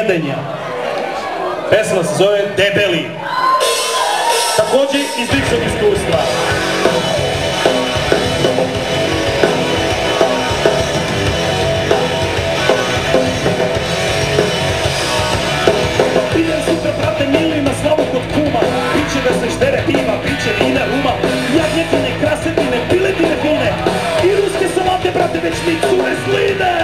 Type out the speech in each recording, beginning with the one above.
jedenja. Pesma se zove Debeli. Također iz ličnog iskustva. Idem sutra, brate mili, na slavu kod kuma. Priče da se štere piva, priče vina, ruma. Jagnjetine, krasetine, piletine fine. I ruske salate, brate, već mi cure sline.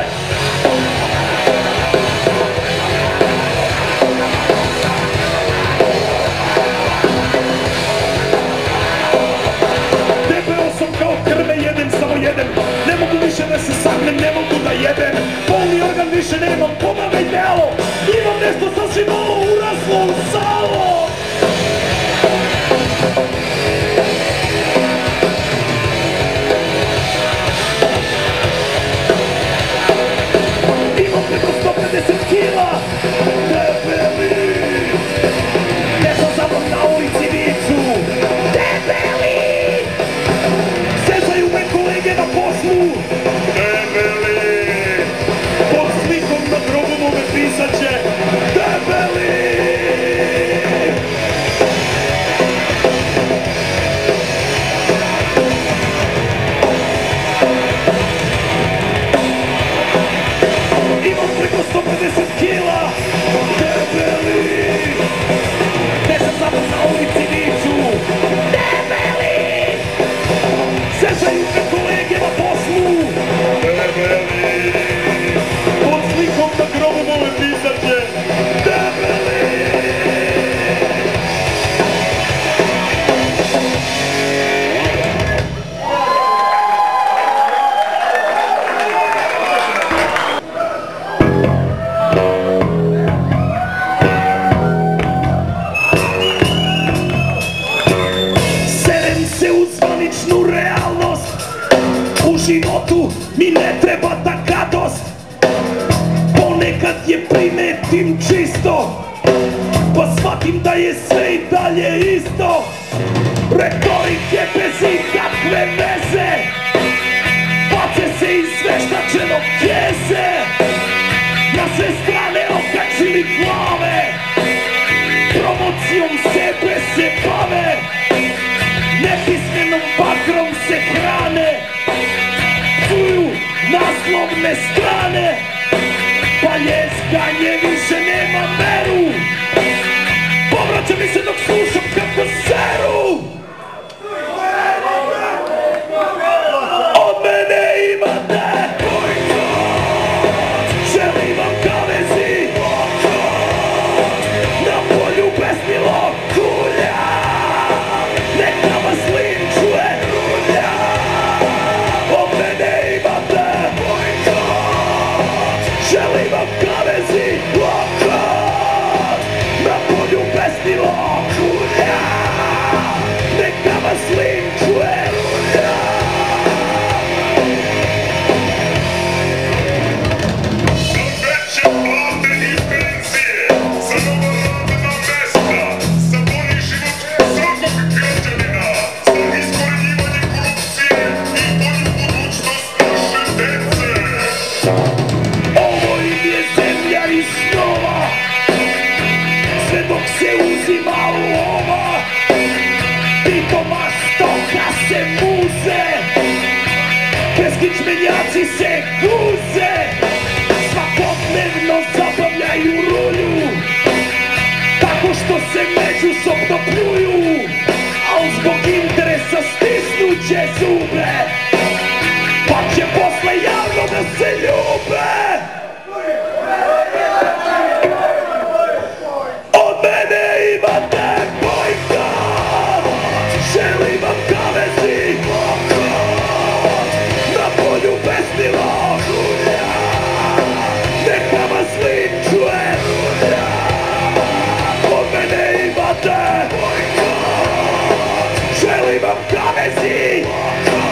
Ne mogu više da se sagnem, ne mogu da jedem. Polni organ više nemam, pomagaj telo. Imam nešto sasvim novo, uraslo u salo. Imam preko 150 kila. Debeli. Ne sam zabog na ulici vicu. Debeli. Sezaju me kolege na poslu. Debeli. Pod slikom na grobu mome pisat će Debeli. Imam preko 150 kila. Debeli. Ne sam zabog na ulici vicu. Debeli. Sezaju me kolege na poslu. Debeli. Pod slikom na grobu mome pisat će Debeli. Sedem se u zvaničnu realnost. U životu mi ne treba ta gadost. Ponekad je primetim čisto, pa shvatim da je sve i dalje isto. Retorike bez ikakve veze, bace se iz veštačenog kese. Na sve strane okačili glave, promocijom sebe se bave. Nepismenom bakrom se hrane, psuju naslovne strane. Pa ljeskanje više nema meru, povraća mi se dok slušam kako seru. Od mene imate želim vam kavezi, na polju pesmi lokulja. Neka vas linčuje rulja. Od mene imate želim vam kavezi, lokot. Na polju pesmi lokulja. Neka vas linčuje rulja. Veće plate i penzije, za nova radna mesta, za bolji život svakog građanina, za iskorenjivanje korupcije i bolju budućnost naše dece. Ovo im je zemlja i snova, sve dok se uzima lova. Pitoma stoka se muze, beskičmenjaci se guze. Svakodnevno zabavljaju rulju, tako što se međusobno pljuju. Al zbog interesa stisnuće zube, pa će posle javno da se ljube. Od mene imate bojkot, želim vam kavezi, lokot. Na polju pesmi lokulja, neka vas linčuje rulja. Od mene imate bojkot, želim vam kavezi, lokot.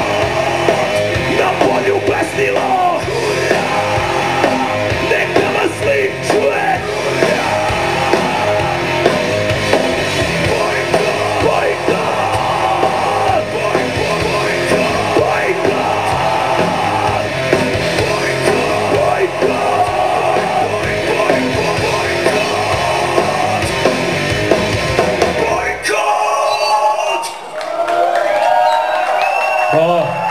Hvala.